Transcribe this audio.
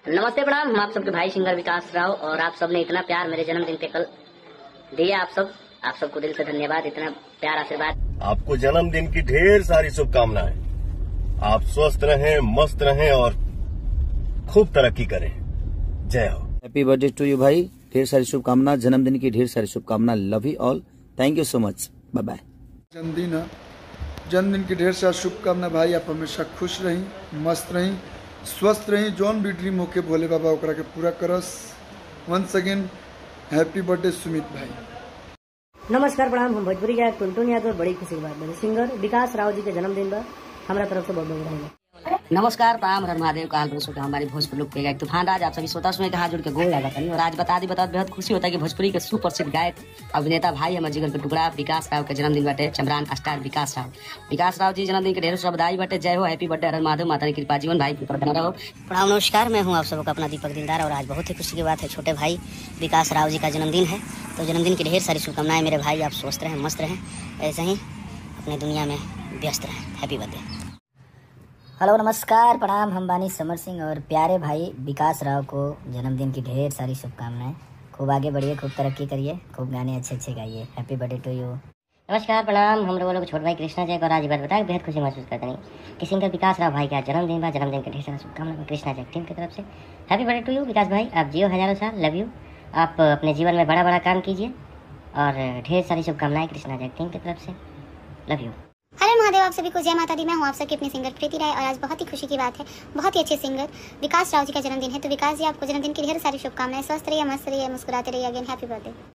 नमस्ते प्रणाम। हम आप सबके भाई सिंगर विकास राव और आप सबने इतना प्यार मेरे जन्मदिन पे कल दिया। आप सबको दिल से धन्यवाद, इतना प्यार आशीर्वाद। आपको जन्मदिन की ढेर सारी शुभकामनाएं। आप स्वस्थ रहें, मस्त रहें और खूब तरक्की करें। जय हो। हैप्पी बर्थडे टू यू भाई, ढेर सारी शुभकामना, जन्मदिन की ढेर सारी शुभकामना। Love you all, thank you so much, bye by. जन्मदिन की ढेर सारी शुभकामना भाई। आप हमेशा खुश रही, मस्त रही, स्वस्थ रही। जौन भी ड्रीम होके भोले बाबा ओकरा के पूरा करस। Once again happy birthday Sumit भाई। नमस्कार प्रणाम। हम भोजपुरी गायक टुनटुन यादव। बड़ी खुशी की बात मेरे सिंगर विकास राव जी के जन्मदिन पर हमारा तरफ से बहुत बहुत बधाई। नमस्कार प्रणाम। हर महादेव का हाल का हमारे भोजपुर लोग के तूफान राज आप सभी श्रोता सुने के हाथ जोड़ के गोल लगा करें। और आज बता बेहद खुशी होता है कि भोजपुरी के सुप्रसिद्ध गायक अभिनेता भाई हमारे जिगर के टुकड़ा विकास राव के जन्मदिन बाटे। चमरान स्टार विकास राव जी जन्मदिन के ढेरों सारा बधाई बाटे। जय हो, हैप्पी बर्थडे। हर महादेव, माता की कृपा जीवन भाई की बना रहो। प्रणाम नमस्कार। मैं हूँ आप सबका अपना दीपक दिलदार और आज बहुत ही खुशी की बात है, छोटे भाई विकास राव जी का जन्मदिन है। तो जन्मदिन की ढेर सारी शुभकामनाएं मेरे भाई। आप स्वस्थ रहें, मस्त रहें, ऐसे ही अपनी दुनिया में व्यस्त रहें। Happy birthday. हेलो नमस्कार प्रणाम। हम बानी समर सिंह और प्यारे भाई विकास राव को जन्मदिन की ढेर सारी शुभकामनाएं। खूब आगे बढ़िए, खूब तरक्की करिए, खूब गाने अच्छे गाइए। Happy birthday to you. नमस्कार प्रणाम। हम लोग छोटे भाई कृष्णा जैक और आज बात बताया बेहद खुशी महसूस करते हैं कि सिंगर विकास राव भाई का जन्मदिन बा। जन्मदिन के ढेर सारा शुभकामना कृष्णा जैक टीम की तरफ से। Happy birthday to you Vikas भाई। आप जियो हजारों साल। Love you. आप अपने जीवन में बड़ा काम कीजिए और ढेर सारी शुभकामनाएं कृष्णा जैक टीम की तरफ से। Love you. हर महादेव। आप सभी को जय माता दी। मैं हूँ आप सबकी अपनी सिंगर प्रीति राय और आज बहुत ही खुशी की बात है, बहुत ही अच्छे सिंगर विकास राव जी का जन्मदिन है। तो विकास जी आपको जन्मदिन की ढेर सारी शुभकामनाएं। स्वस्थ रहिए, मस्त रहिए, मुस्कुराते रहिए। Again happy birthday.